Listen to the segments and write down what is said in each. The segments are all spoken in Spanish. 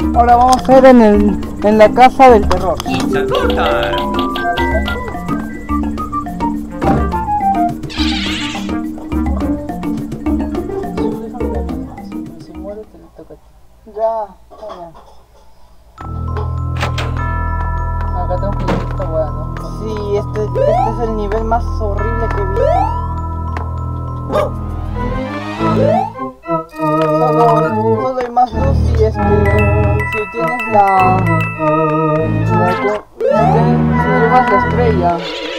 Ahora vamos a hacer en la casa del terror. Si muere te le toca a ti. Ya, está bien. Acá tengo que ir esta weá, ¿no? Sí, este es el nivel más horrible que he visto. Solo hay más luz y si tienes si llevas la estrella.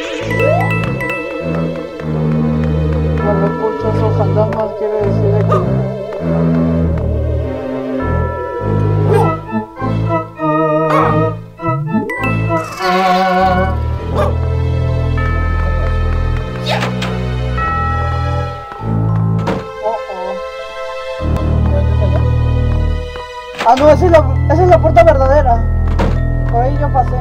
Cuando escuchas esos fantasmas quiere decir que ah, no, esa es la puerta verdadera. Por ahí yo pasé.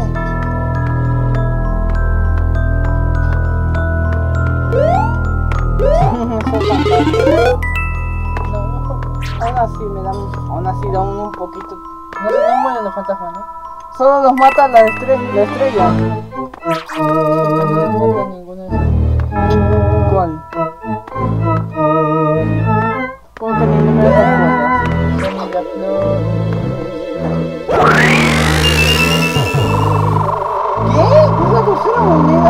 Aún así da un poquito. No mueren los fantasmas, ¿no? Solo los mata la estrella. No les mata ninguna de esas. ¿Cuál? ¿Cómo que ninguna de esas cosas? Son la flor. ¿Qué? ¿Es la tercera moneda?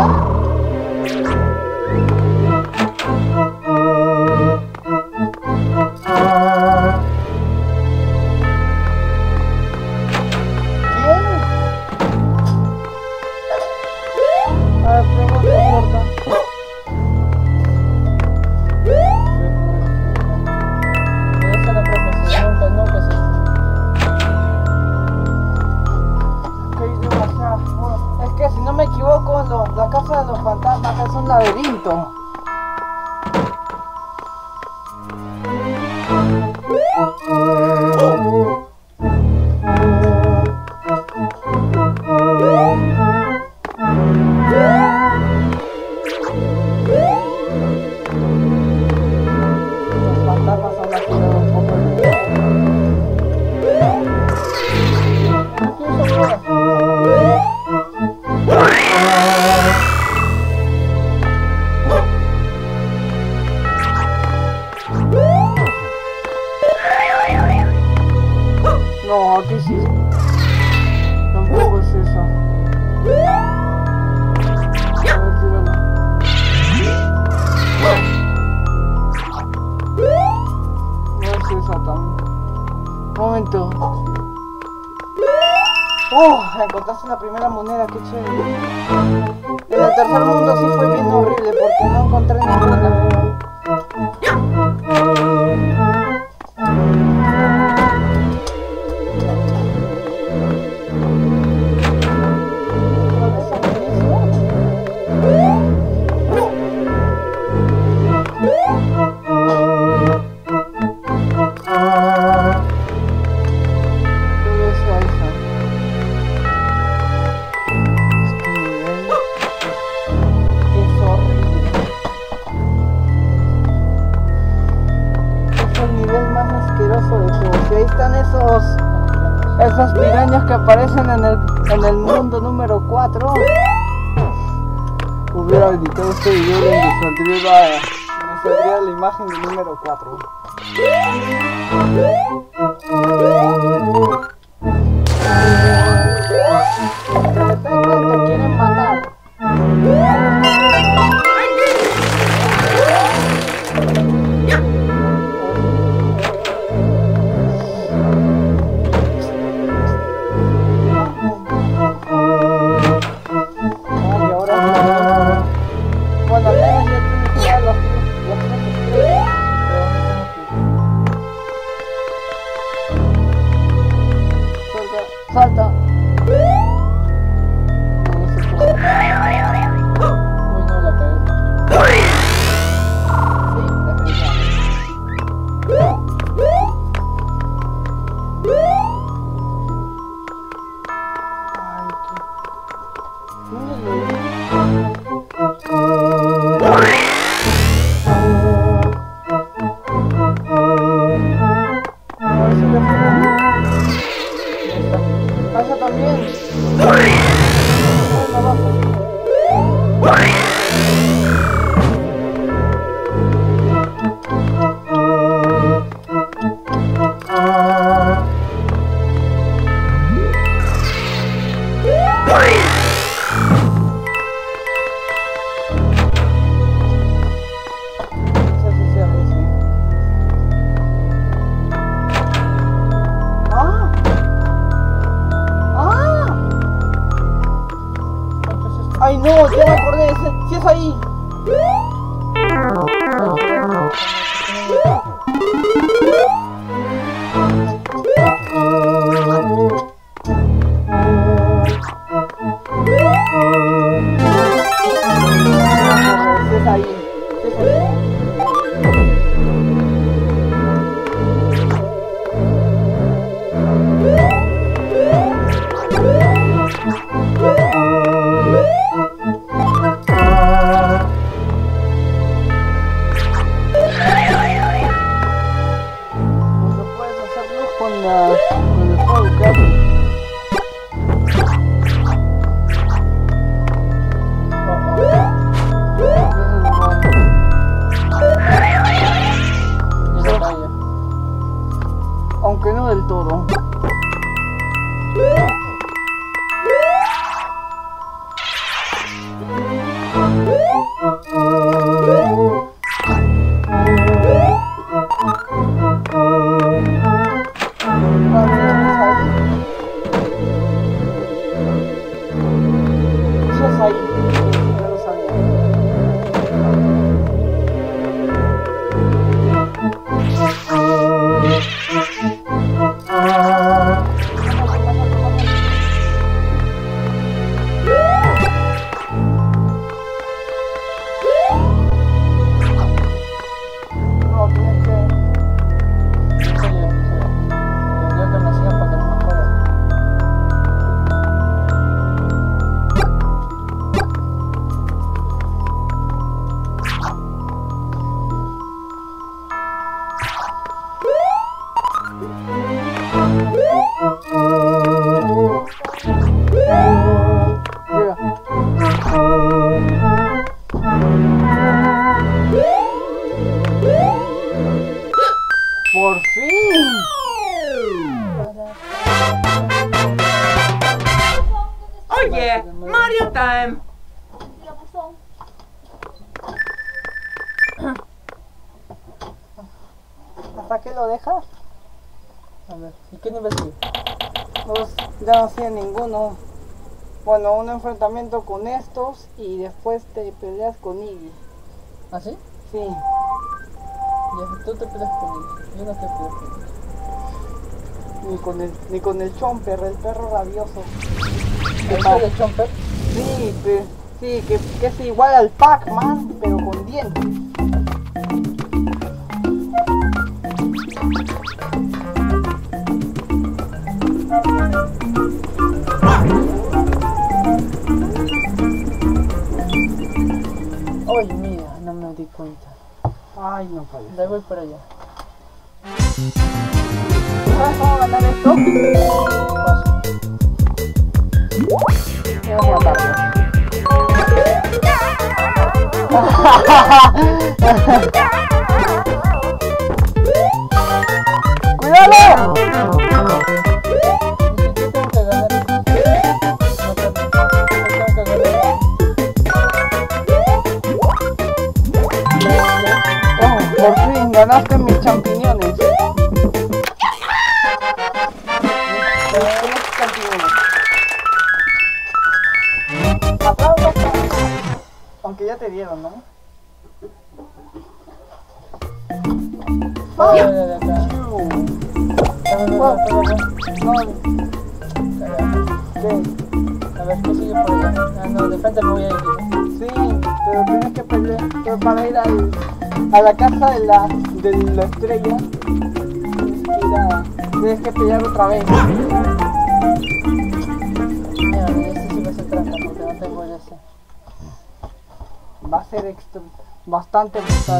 La casa de los fantasmas es un laberinto. Los fantasmas son las que dan un poco de miedo. No, aquí sí. Tampoco es eso. A ver, tíralo. No es esa también. Momento. Encontraste la primera moneda, qué chévere. En el tercer mundo sí fue bien horrible porque no encontré ninguna. Y ahí están esas pirañas que aparecen en el mundo número 4. Hubiera editado este video donde saldría la imagen del número 4. Te quieren matar. Salta. No sé cómo. Uy, no, la caí. Sí, la caí. Ay, qué. también. Bueno, abajo. Ay no, ya me acordé, si es ahí. Aunque no del todo. ¡Por fin! Oye, Mario Time. ¿Hasta qué lo dejas? A ver, ¿y qué nivel sigue? Pues ya no hacía ninguno. Bueno, un enfrentamiento con estos y después te peleas con Iggy. ¿Ah, sí? Sí. Ya, tú te peleas con él. Yo no te peleo con él. Ni con el Chomper, el perro rabioso. ¿El de Chomper? Sí, que es igual al Pac-Man, pero con dientes. Ay, mira, no me di cuenta. Ay, no puede ser. Ya voy para allá. ¿Sabes cómo ganar esto? Paso. Voy a matarlo. ¡Cuidado! Yo tengo que ganar. No tengo que ganar. Oh, por fin ganaste mis champiñones. Mis champiñones. Aplausos. Aunque ya te dieron, ¿no? Ya, ya, ya, ya. No. ¿Qué? A ver, ¿qué sigue por allá? Ah, no, de frente me voy a ir. Sí, pero tienes que pelear, pero para ir a la casa de la estrella, tienes que pelear otra vez. Mira, este sí va a ser trampa porque no tengo el ese. Va a ser bastante brutal.